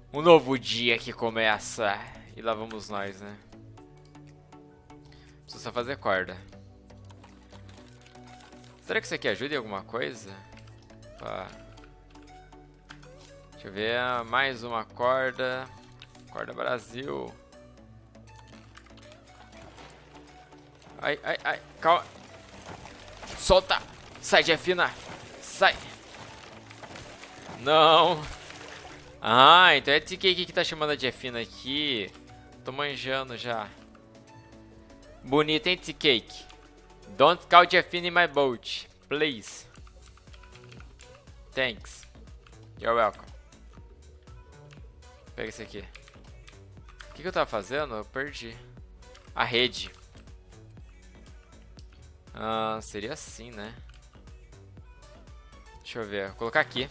Um novo dia que começa. E lá vamos nós, né? Preciso só fazer corda. Será que isso aqui ajuda em alguma coisa? Pá. Deixa eu ver. Mais uma corda. Corda Brasil. Ai, ai, ai. Calma. Solta. Sai, Jeffina. Sai. Não. Ah, então é TK que tá chamando a Jeffina aqui. Tô manjando já. Bonito, hein, T-Cake? Don't call Jeffina in my boat, please. Thanks. You're welcome. Pega esse aqui. O que eu tava fazendo? Eu perdi. A rede. Ah, seria assim, né? Deixa eu ver. Vou colocar aqui.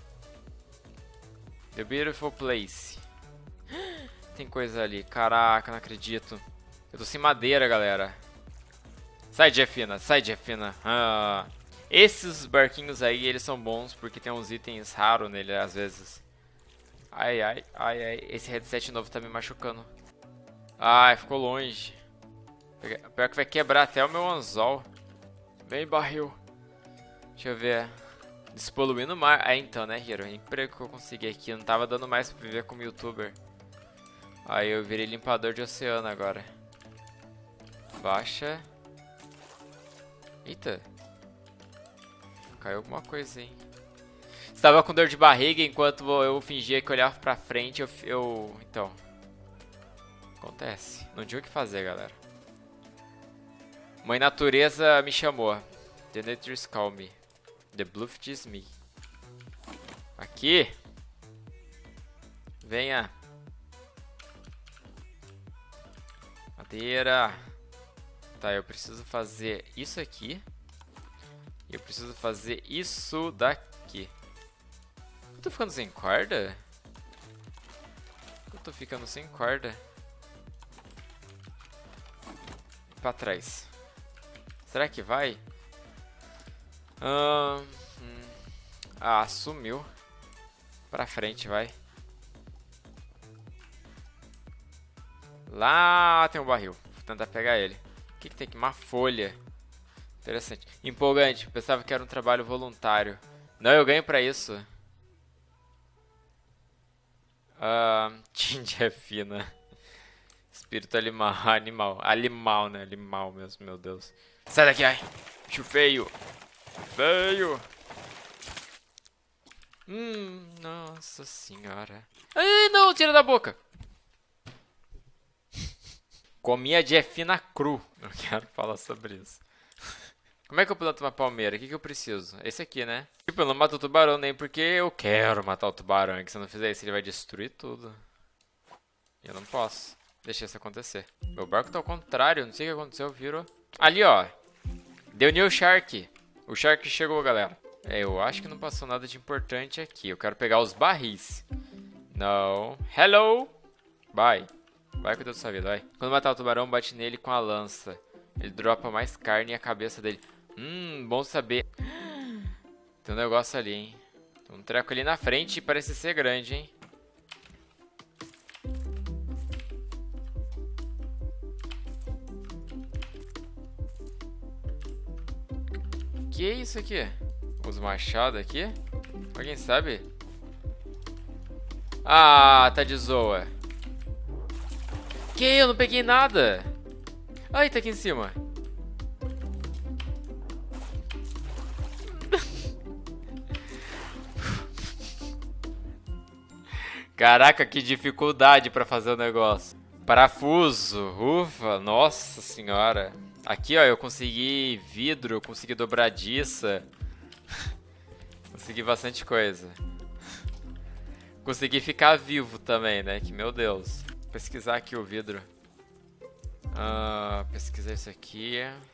The beautiful place. Tem coisa ali. Caraca, não acredito. Eu tô sem madeira, galera. Sai, Jeffina. Sai, Jeffina. Ah. Esses barquinhos aí, eles são bons porque tem uns itens raros nele, às vezes. Ai, ai, ai, ai. Esse headset novo tá me machucando. Ai, ficou longe. Pior que vai quebrar até o meu anzol. Vem, barril. Deixa eu ver. Despoluindo o mar. Ah, então, né, Hiro? Emprego que eu consegui aqui. Eu não tava dando mais pra viver como youtuber. Aí eu virei limpador de oceano agora. Baixa. Eita. Caiu alguma coisa, hein? Estava com dor de barriga enquanto eu fingia que olhava pra frente. Então. Acontece. Não tinha o que fazer, galera. Mãe natureza me chamou. The nature's call me. The bluff is me. Aqui. Venha. Madeira. Tá, eu preciso fazer isso aqui. E eu preciso fazer isso daqui. Eu tô ficando sem corda? Eu tô ficando sem corda. Pra trás. Será que vai? Ah, sumiu. Pra frente, vai. Lá tem um barril. Vou tentar pegar ele. O que tem aqui? Uma folha. Interessante. Empolgante. Pensava que era um trabalho voluntário. Não, eu ganho pra isso. Tindia fina. Espírito animal, né? Animal mesmo, meu Deus. Sai daqui, ai. Bicho feio. Feio. Nossa senhora. Ai, não, tira da boca. Comi a Jeffina cru. Não quero falar sobre isso. Como é que eu planto uma palmeira? O que eu preciso? Esse aqui, né? Tipo, eu não mato o tubarão nem porque eu quero matar o tubarão. É que se eu não fizer isso, ele vai destruir tudo. E eu não posso deixar isso acontecer. Meu barco tá ao contrário. Não sei o que aconteceu, virou. Ali, ó. Deu new shark. O shark chegou, galera. Eu acho que não passou nada de importante aqui. Eu quero pegar os barris. Não. Hello. Bye. Vai cuidar da sua vida, vai. Quando matar o tubarão, bate nele com a lança. Ele dropa mais carne e a cabeça dele. Bom saber. Tem um negócio ali, hein. Tem um treco ali na frente e parece ser grande, hein. Que é isso aqui? Os machados aqui? Alguém sabe? Ah, tá de zoa. Que? Eu não peguei nada. Ai, tá aqui em cima. Caraca, que dificuldade pra fazer o negócio. Parafuso, ufa, nossa senhora. Aqui, ó, eu consegui vidro, eu consegui dobradiça. Consegui bastante coisa. Consegui ficar vivo também, né? Que meu Deus. Vou pesquisar aqui o vidro. Pesquisar isso aqui.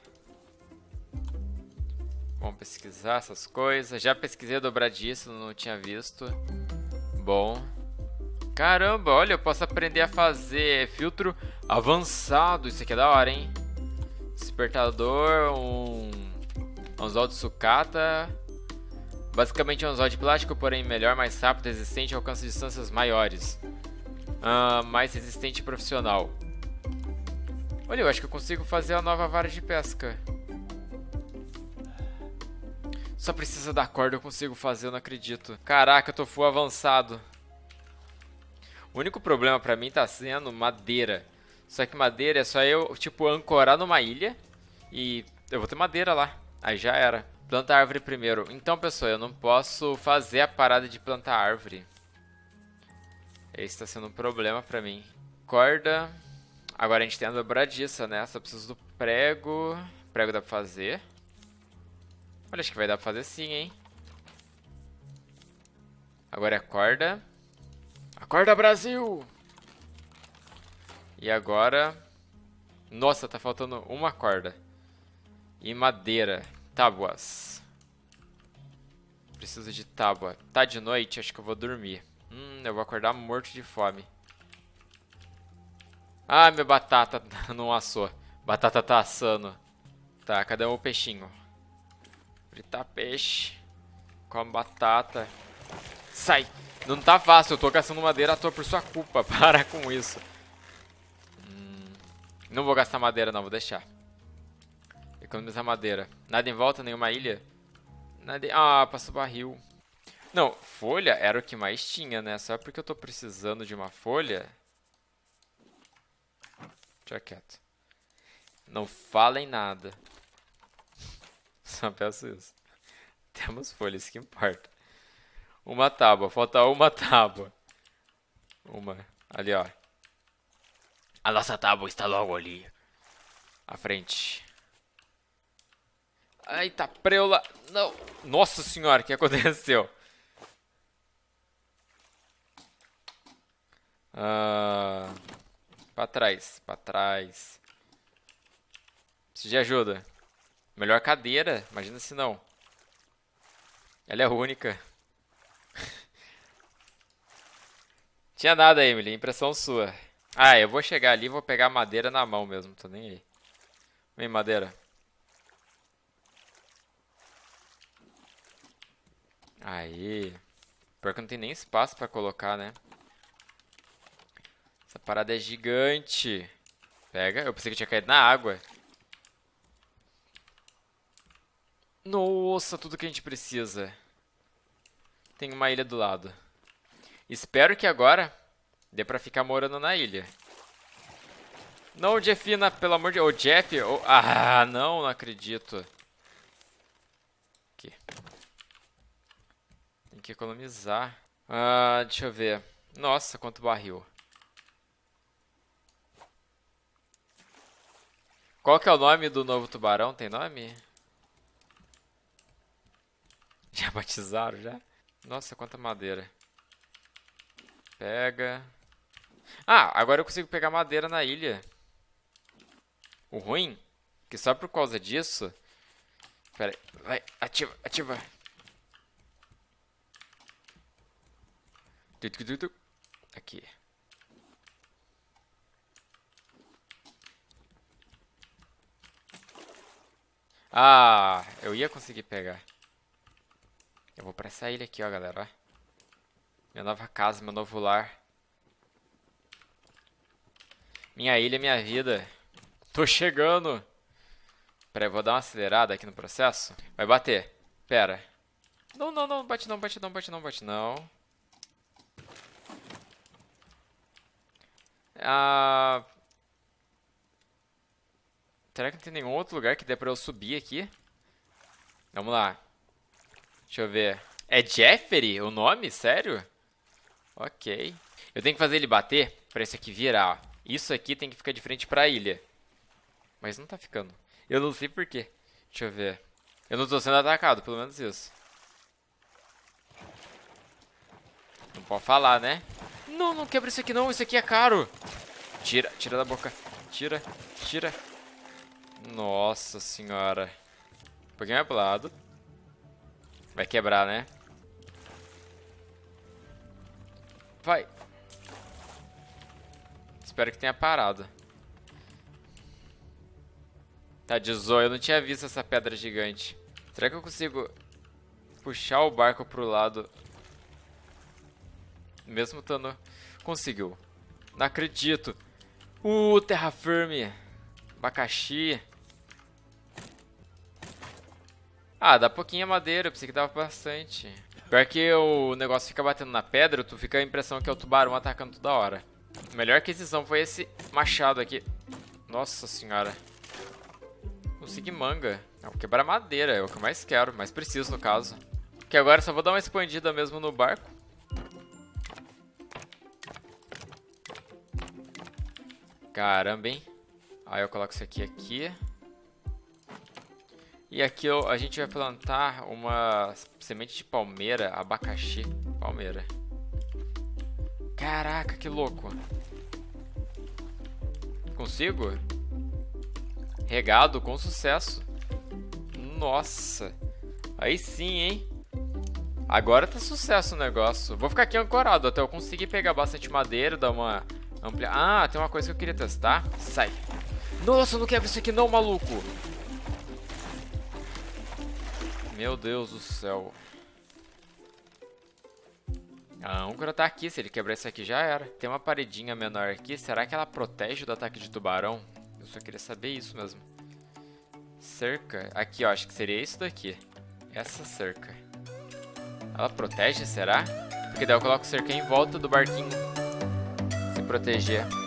Vamos pesquisar essas coisas. Já pesquisei a dobradiça, não tinha visto. Bom. Caramba, olha, eu posso aprender a fazer filtro avançado. Isso aqui é da hora, hein? Despertador, um anzol de sucata. Basicamente é um anzol de plástico, porém melhor, mais rápido, resistente e alcança distâncias maiores. Mais resistente e profissional. Olha, eu acho que eu consigo fazer a nova vara de pesca. Só precisa da corda, eu consigo fazer, eu não acredito. Caraca, eu tô full avançado. O único problema pra mim tá sendo madeira. Só que madeira é só eu, tipo, ancorar numa ilha e eu vou ter madeira lá. Aí já era. Planta árvore primeiro. Então, pessoal, eu não posso fazer a parada de plantar árvore. Esse tá sendo um problema pra mim. Corda. Agora a gente tem a dobradiça, né? Só preciso do prego. Prego dá pra fazer. Olha, acho que vai dar pra fazer sim, hein? Agora é a corda. Acorda, Brasil! E agora... Nossa, tá faltando uma corda. E madeira. Tábuas. Preciso de tábua. Tá de noite, acho que eu vou dormir. Eu vou acordar morto de fome. Ah, minha batata não assou. Batata tá assando. Tá, cadê o peixinho? Fritar peixe. Come batata. Sai! Não tá fácil, eu tô caçando madeira à toa por sua culpa. Para com isso. Não vou gastar madeira não, vou deixar. Economizar madeira. Nada em volta, nenhuma ilha? Nada em... Ah, passou barril. Não, folha era o que mais tinha, né? Só porque eu tô precisando de uma folha... Deixa quieto. Não falem nada. Só peço isso. Temos folha, isso que importa. Uma tábua, falta uma tábua. Uma, ali ó. A nossa tábua está logo ali. À frente. Eita, preula. Não. Nossa senhora, o que aconteceu? Pra trás, pra trás. Preciso de ajuda. Melhor cadeira, imagina se não. Ela é única. Tinha nada, Emily, impressão sua. Ah, eu vou chegar ali e vou pegar madeira na mão mesmo, tô nem aí. Vem, madeira. Aí. Pior que não tem nem espaço pra colocar, né? Essa parada é gigante. Pega, eu pensei que tinha caído na água. Nossa, tudo que a gente precisa. Tem uma ilha do lado. Espero que agora dê pra ficar morando na ilha. Não, Jeffina, pelo amor de Deus. Ô, Jeff. Ah, não, não acredito. Aqui. Tem que economizar. Deixa eu ver. Nossa, quanto barril. Qual que é o nome do novo tubarão? Tem nome? Já batizaram, já? Nossa, quanta madeira. Pega. Ah, agora eu consigo pegar madeira na ilha. O ruim, que só por causa disso... Pera aí, vai, ativa, ativa. Aqui. Ah, eu ia conseguir pegar. Eu vou pra essa ilha aqui, ó, galera, ó. Minha nova casa, meu novo lar. Minha ilha, minha vida. Tô chegando. Pera aí, vou dar uma acelerada aqui no processo. Vai bater. Pera. Não, não, não. Bate não, bate não, bate não, bate não. Será que não tem nenhum outro lugar que dê pra eu subir aqui? Vamos lá. Deixa eu ver. É Jeffrey o nome? Sério? Ok. Eu tenho que fazer ele bater pra esse aqui virar. Isso aqui tem que ficar de frente pra ilha. Mas não tá ficando. Eu não sei porquê. Deixa eu ver. Eu não tô sendo atacado, pelo menos isso. Não pode falar, né? Não, não quebra isso aqui não. Isso aqui é caro. Tira, tira da boca. Tira, tira. Nossa senhora. Um pouquinho mais pro lado. Vai quebrar, né? Vai. Espero que tenha parado. Tá de zóio, eu não tinha visto essa pedra gigante. Será que eu consigo puxar o barco pro lado? Mesmo estando... Conseguiu. Não acredito. Terra firme. Abacaxi. Ah, dá pouquinha madeira. Eu pensei que dava bastante. Pior que o negócio fica batendo na pedra, tu fica a impressão que é o tubarão atacando toda hora. A melhor aquisição foi esse machado aqui. Nossa senhora. Consegui manga. Eu vou quebrar madeira, é o que eu mais quero. Mais preciso, no caso. Que agora só vou dar uma expandida mesmo no barco. Caramba, hein? Aí eu coloco isso aqui. E aqui a gente vai plantar uma semente de palmeira, abacaxi. Palmeira. Caraca, que louco. Consigo? Regado com sucesso. Nossa. Aí sim, hein? Agora tá sucesso o negócio. Vou ficar aqui ancorado até eu conseguir pegar bastante madeira, dar uma amplia... Ah, tem uma coisa que eu queria testar. Sai. Nossa, eu não quero isso aqui não, maluco. Meu Deus do céu. A âncora tá aqui. Se ele quebrar isso aqui já era. Tem uma paredinha menor aqui. Será que ela protege do ataque de tubarão? Eu só queria saber isso mesmo. Cerca. Aqui, ó. Acho que seria isso daqui. Essa cerca. Ela protege, será? Porque daí eu coloco cerca em volta do barquinho. Se proteger.